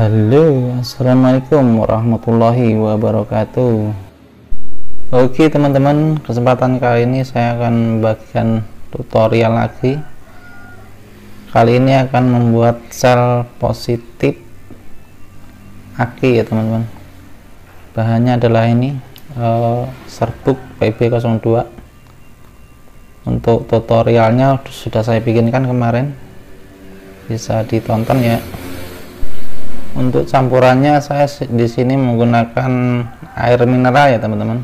Halo, assalamualaikum warahmatullahi wabarakatuh. Oke teman-teman, kesempatan kali ini saya akan membagikan tutorial lagi. Kali ini akan membuat sel positif aki ya teman-teman. Bahannya adalah ini serbuk PB02. Untuk tutorialnya sudah saya bikinkan kemarin, bisa ditonton ya. Untuk campurannya saya di sini menggunakan air mineral ya teman-teman.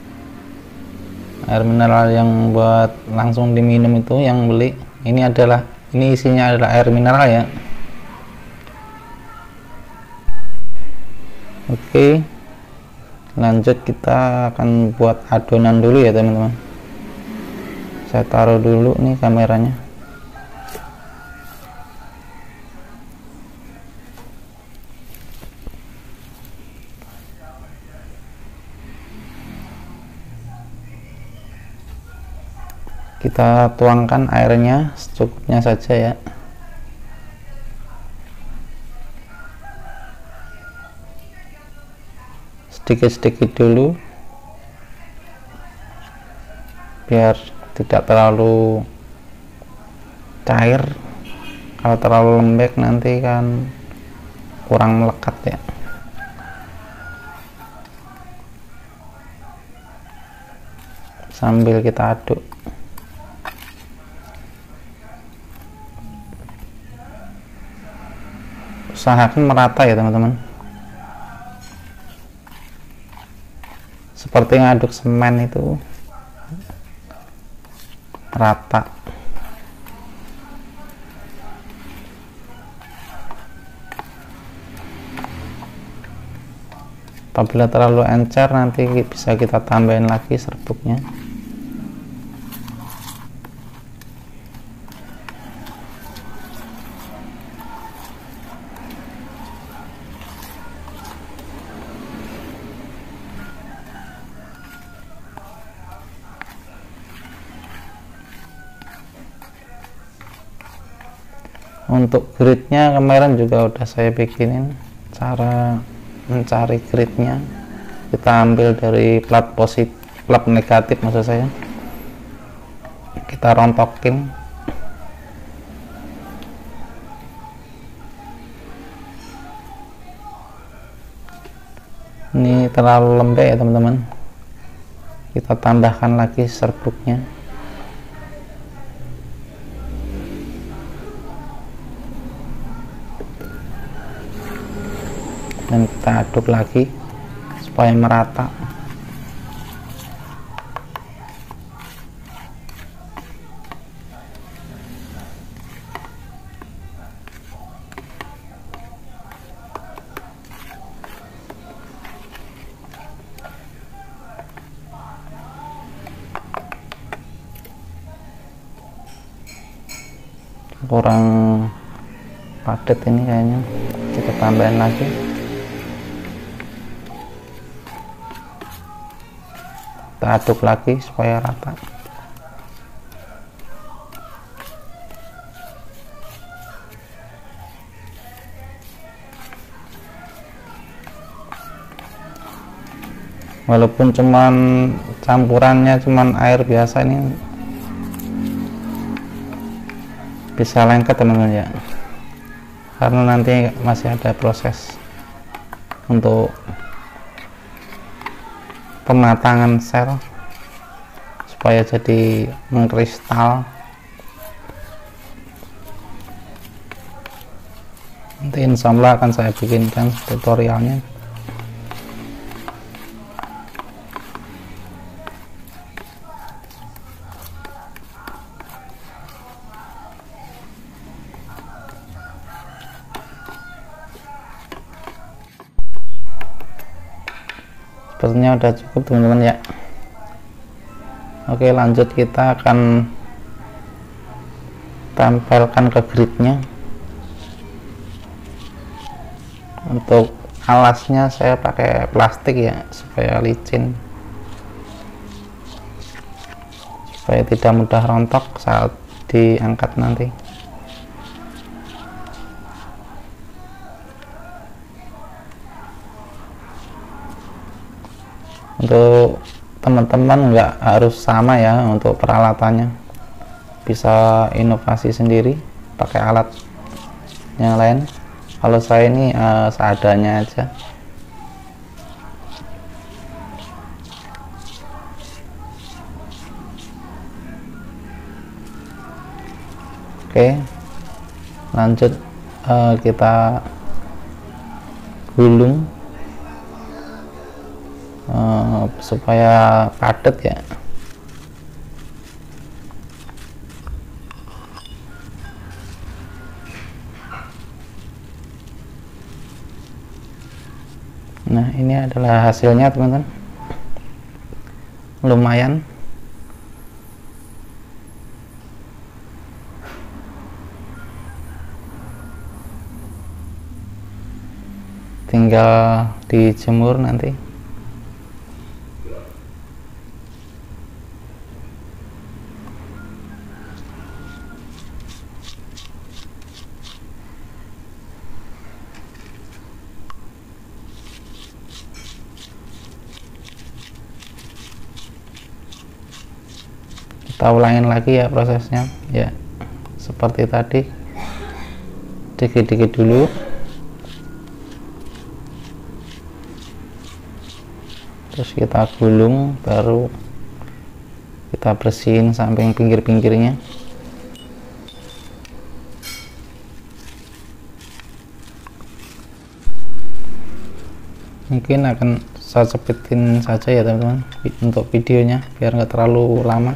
Air mineral yang buat langsung diminum itu yang beli. Ini isinya adalah air mineral ya. Oke. Lanjut kita akan buat adonan dulu ya teman-teman. Saya taruh dulu nih kameranya. Kita tuangkan airnya secukupnya saja ya. Sedikit-sedikit dulu biar tidak terlalu cair. Kalau terlalu lembek nanti kan kurang melekat ya. Sambil kita aduk. Usahakan merata ya teman-teman, seperti ngaduk semen itu rata. Apabila terlalu encer nanti bisa kita tambahin lagi serbuknya. Untuk gridnya kemarin juga udah saya bikinin cara mencari gridnya. Kita ambil dari plat positif, plat negatif maksud saya. Kita rontokin. Ini terlalu lembek ya teman-teman. Kita tambahkan lagi serbuknya. Dan kita aduk lagi supaya merata. Kurang padat ini kayaknya, kita tambahin lagi. Kita aduk lagi supaya rata. Walaupun cuman campurannya cuman air biasa, ini bisa lengket teman-teman ya, karena nanti masih ada proses untuk pematangan sel supaya jadi mengkristal. Nanti insya Allah akan saya bikinkan tutorialnya. Sepertinya udah cukup teman-teman ya. Oke, lanjut kita akan tempelkan ke gridnya. Untuk alasnya saya pakai plastik ya, supaya licin, supaya tidak mudah rontok saat diangkat nanti. Untuk teman-teman nggak harus sama ya untuk peralatannya, bisa inovasi sendiri pakai alat yang lain. Kalau saya ini seadanya aja. Oke, lanjut kita gulung supaya padat ya. Nah, ini adalah hasilnya teman-teman, lumayan. Tinggal dijemur nanti. Kita ulangin lagi ya prosesnya ya, seperti tadi, dikit-dikit dulu, terus kita gulung, baru kita bersihin samping pinggir-pinggirnya. Mungkin akan saya cepetin saja ya teman-teman untuk videonya biar nggak terlalu lama.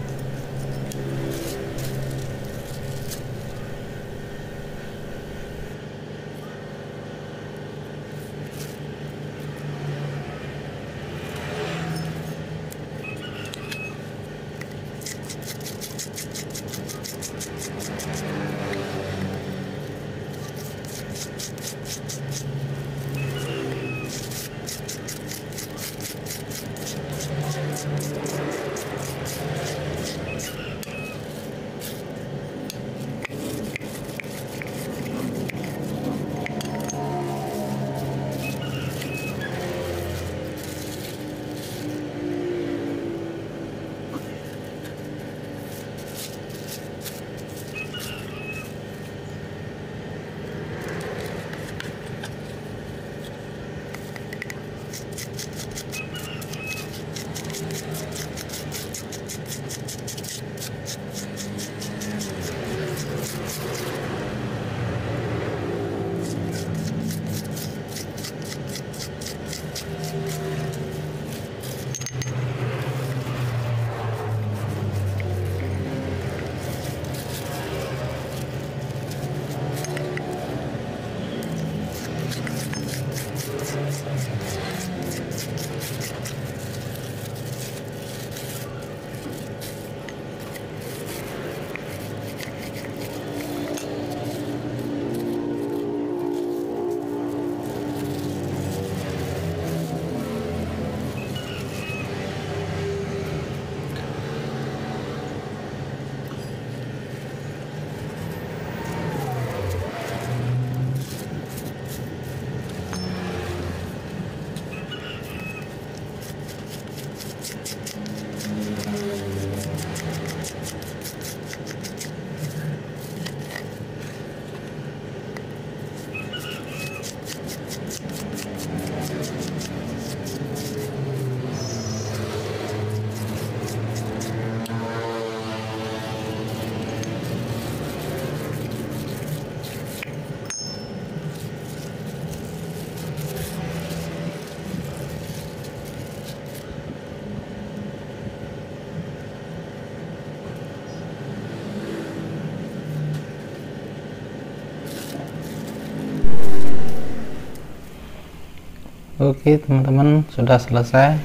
Oke teman-teman, sudah selesai.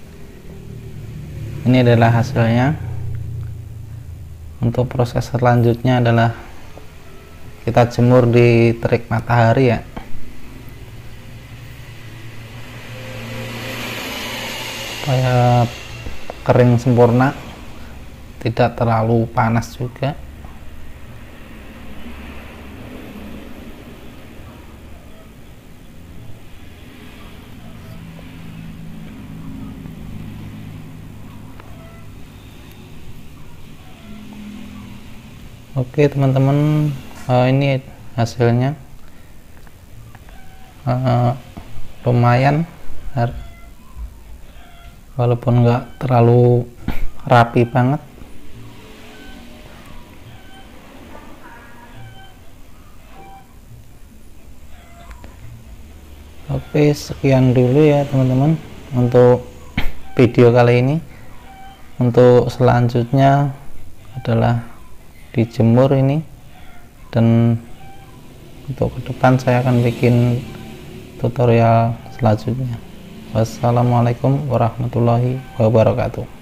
Ini adalah hasilnya. Untuk proses selanjutnya adalah kita jemur di terik matahari ya, supaya kering sempurna, tidak terlalu panas juga. Oke teman-teman, ini hasilnya lumayan, walaupun nggak terlalu rapi banget. Oke, sekian dulu ya teman-teman untuk video kali ini. Untuk selanjutnya adalah dijemur ini, dan untuk ke depan saya akan bikin tutorial selanjutnya. Wassalamualaikum warahmatullahi wabarakatuh.